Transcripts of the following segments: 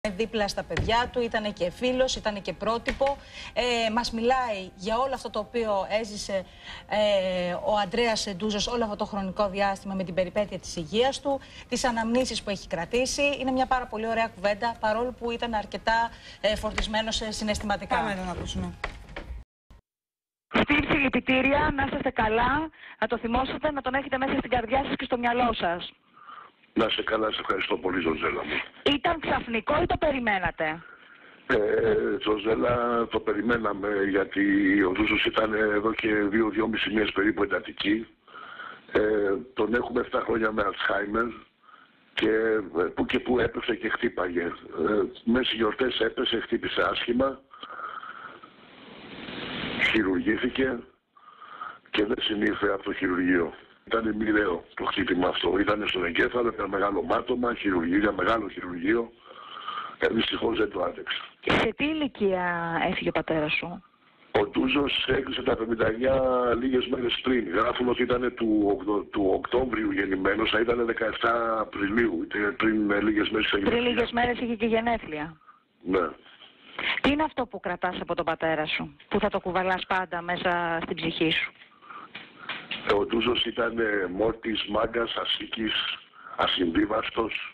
Δίπλα στα παιδιά του, ήταν και φίλος, ήταν και πρότυπο. Μας μιλάει για όλο αυτό το οποίο έζησε ο Ανδρέας Ντούζος όλο αυτό το χρονικό διάστημα με την περιπέτεια της υγείας του, τις αναμνήσεις που έχει κρατήσει. Είναι μια πάρα πολύ ωραία κουβέντα, παρόλο που ήταν αρκετά φορτισμένος συναισθηματικά. Πάμε να ακούσουμε. Στήριξη, λυπητήρια, να είστε καλά, να το θυμόσαστε, να τον έχετε μέσα στην καρδιά σας και στο μυαλό σας. Να είσαι καλά, σε ευχαριστώ πολύ, Ζωζέλα μου. Ήταν ξαφνικό ή το περιμένατε? Ζωζέλα, το περιμέναμε, γιατί ο Ντούζος ήταν εδώ και 2-2,5 μήνες περίπου εντατική. Τον έχουμε 7 χρόνια με Αλτσχάιμερ και που έπεσε και χτύπαγε. Μέσα στις γιορτές έπεσε, χτύπησε άσχημα, χειρουργήθηκε και δεν συνήλθε από το χειρουργείο. Ήταν μοιραίο το χτύπημα αυτό. Ήταν στον εγκέφαλο, ήταν μεγάλο μάτωμα, χειρουργείο, μεγάλο χειρουργείο. Δυστυχώς δεν το άντεξε. Σε τι ηλικία έφυγε ο πατέρας σου? Ο Ντούζος έκλεισε τα 59 λίγες μέρες πριν. Γράφουν ότι ήταν του Οκτώβριου γεννημένος, θα ήταν 17 Απριλίου. Πριν λίγες μέρες. Πριν λίγες μέρες είχε και γενέθλια. Ναι. Τι είναι αυτό που κρατάς από τον πατέρα σου, που θα το κουβαλάς πάντα μέσα στην ψυχή σου? Ο Ντούζος ήταν μόρτης, μάγκας, ασίκης, ασυμβίβαστος.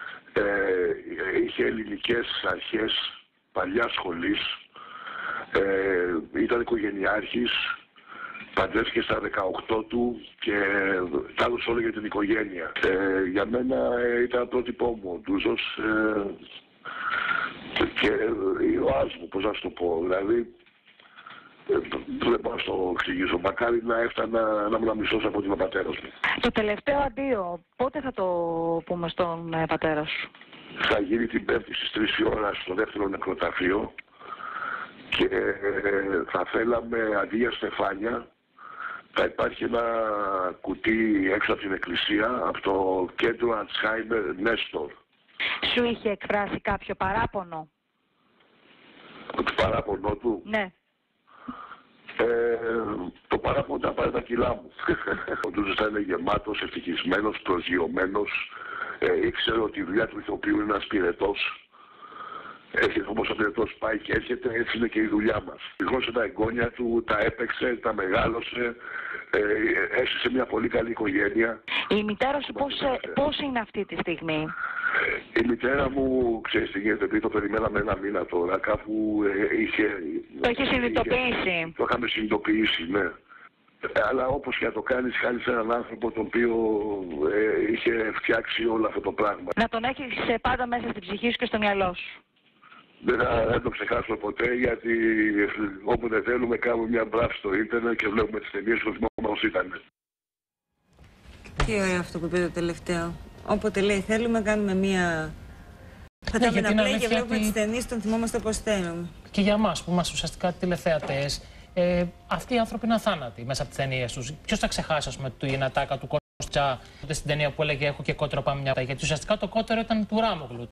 Είχε ελληνικές αρχές παλιάς σχολής. Ήταν οικογενειάρχης. Παντρεύτηκε στα 18 του και τα έδωσε όλα για την οικογένεια. Για μένα ήταν πρότυπό μου ο Ντούζος και ο μου, πώς να σου το πω. Δηλαδή, δεν μπορώ να το εξηγήσω. Μακάρι να έφτανα να μου μισός από την πατέρα μου. Το τελευταίο αντίο, πότε θα το πούμε στον πατέρα σου? Θα γίνει την Πέμπτη στις 3 η ώρα στο δεύτερο νεκροταφείο και θα θέλαμε αντί για στεφάνια θα υπάρχει ένα κουτί έξω από την εκκλησία από το κέντρο Αλτσχάιμερ Νέστορ. Σου είχε εκφράσει κάποιο παράπονο? Το παράπονο του? Ναι. Το παράπονο ήταν πάρε τα κιλά μου. Ο Ντούζος ήταν γεμάτος, ευτυχισμένος, προσγειωμένος. Ήξερε ότι η δουλειά του ηθοποιού είναι ένας πυρετός. Όπως ο πυρετός πάει και έρχεται, έτσι είναι και η δουλειά μας. Πληγώσε τα εγγόνια του, τα έπαιξε, τα μεγάλωσε, έζησε μια πολύ καλή οικογένεια. Η μητέρα σου πώς είναι αυτή τη στιγμή? Η μητέρα μου, ξέρεις τι γίνεται, επειδή το περιμέναμε ένα μήνα τώρα, κάπου Το είχε συνειδητοποιήσει. Το είχαμε συνειδητοποιήσει, ναι. Αλλά όπως και να το κάνεις, χάνεις έναν άνθρωπο τον οποίο είχε φτιάξει όλο αυτό το πράγμα. Να τον έχεις πάντα μέσα στην ψυχή σου και στο μυαλό σου. Δεν το ξεχάσουμε ποτέ, γιατί όποτε θέλουμε κάνουμε μια μπράφη στο ίντερνετ και βλέπουμε τις ταινίες του θυμόμαστε ήταν. Τι ωραίο αυτό που είπε το τελευταίο. Όποτε λέει θέλουμε, κάνουμε μία. Θα τα να πλέει και βλέπουμε τις ταινίες, τον θυμόμαστε όπως θέλουμε. Και για εμάς που είμαστε ουσιαστικά τηλεθεατές, αυτοί οι άνθρωποι είναι αθάνατοι μέσα από τις ταινίες τους. Ποιος θα ξεχάσει, ας πούμε, την ατάκα του Κостσα στην ταινία που έλεγε Έχω και κότερο πάμε μια. Γιατί ουσιαστικά το κότερο ήταν του Ράμογλου.